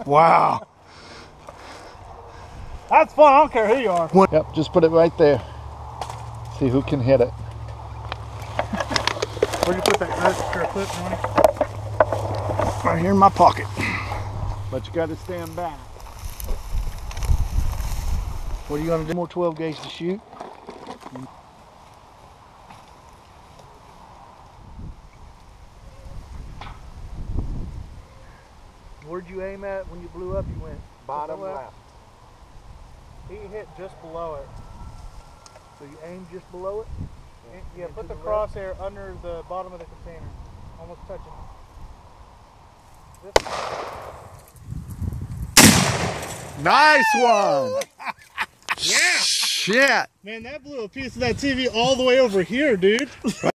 Wow. That's fun. I don't care who you are. Yep, just put it right there. See who can hit it. Where'd you put that extra clip, Ronnie? Right here in my pocket. But you got to stand back. What are you going to do? More 12 gauge to shoot? Where'd you aim at when you blew up? You went bottom left. He hit just below it. So you aimed just below it? Yeah, put the crosshair under the bottom of the container. Almost touching it. Nice one! Yeah! Shit! Man, that blew a piece of that TV all the way over here, dude.